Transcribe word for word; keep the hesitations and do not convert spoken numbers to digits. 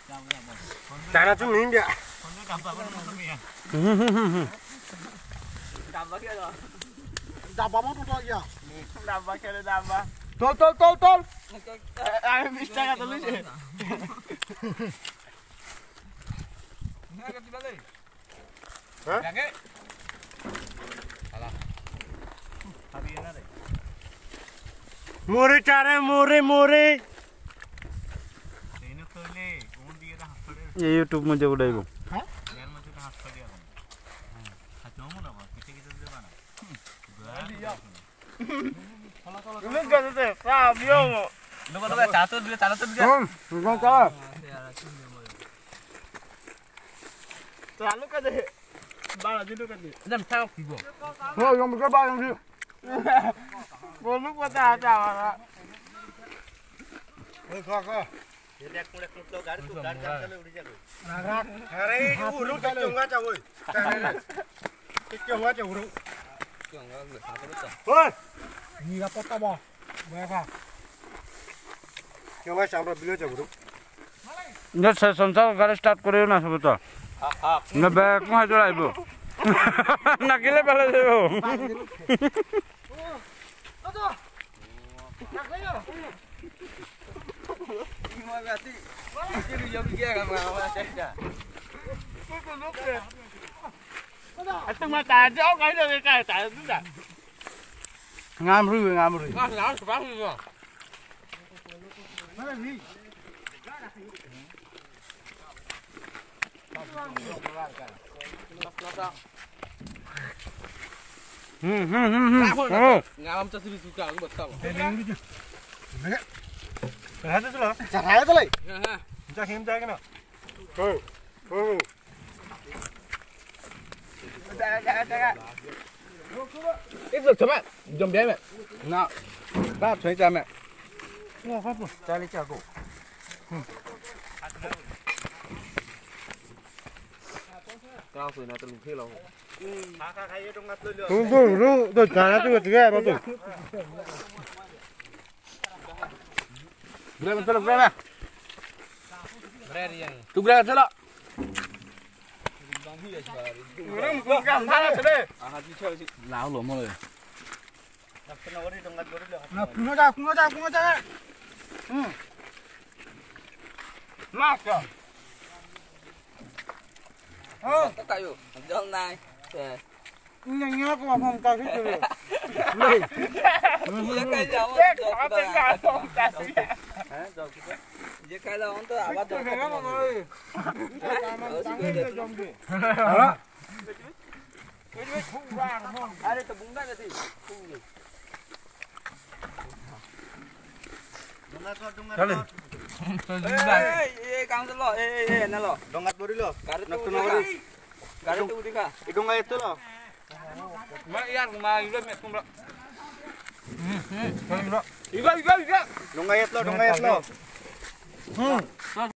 Cara chung miếng kìa. Đạp vào móc to kìa. Đạp vào kia đạp vào. Tol tol tol tol. Ai mistake atau lu sih? Hah? Jangan. Salah. Habis ada. Muri cara muri muri. Ini kole, umur dia dah hafal. ये YouTube में जो उड़ाइबो हाँ? यार मुझे dah hafal dia kan. Hacung mana apa? Kita kita tu mana? Ini kan tu, faham yo. Lupa lupa satu dua satu dua. Hmm, enggak salah. Selalu kan deh. Bala dulu kan deh. Jam tahu kibo. Thôi, dùng một cái bao trong kia. Bolu lúc qua ta ta mà. Ôi kho kho. Dia kulit kulit lo garis tu garis jalan udah jalan. Narak. Hari ini urut kecil nggak cawe. Kecil nggak cawe urut. Oi. Ini apa tak boh? Berapa? Kau nggak sampai beli cawe urut. ये संसार गाड़ी स्टार्ट करियो ना सब तो ना बैग में जो आइबो ना किले पहले जेबो Itu mah tak jauh kali dia kayak tak tu dah. ngam rui ngam rui Wah, lawan sebab tu. Mana ni? hmm hmm hmm oh Ngam cho sini suka aku betul. Cái hết rồi. Chả thấy tới đây. Ha. Cha kiếm cha cái nào. Thôi. Thôi. Jangan jangan jangan. Itu cuma jom dia meh. ना बाप छोई जा मैं Ngô pháp rồi. Cha lấy cha cổ. Kau sudah nak terluka lo. Kakak kayu dong ngat lu. Đúng rồi, đúng rồi. Chả là tôi cái bao tuổi. berapa betul berapa Berani yang. tu berapa betul Orang bukan mana sih? Ah, bicara sih. lão lỗ mà rồi Nak kena wari dong ngat wari lo. Nào, cùng nó ra, cùng nó ra, cùng nó ra. Ừ. Mas ya. Ờ, Tất cảอยู่hôm nay nhanh nhá, có mà không cao cái gì. dia cái đâu Eh, apa yang kau kasih? dia cái đâu ông tôi à bắt đầu Cái này mọi người. ở sini dia Đó. ada tebung kan tadi Kali. eh eh kamu tuh lo eh eh nah lo Dong ngat wari lo. garis Nak tuh kena udah wari. garis tuh udah Hidung ayat tu lo. mà yên mà yêu mẹ không được Iba iba iba. Dong ayat lo, dong ayat lo. Ừ.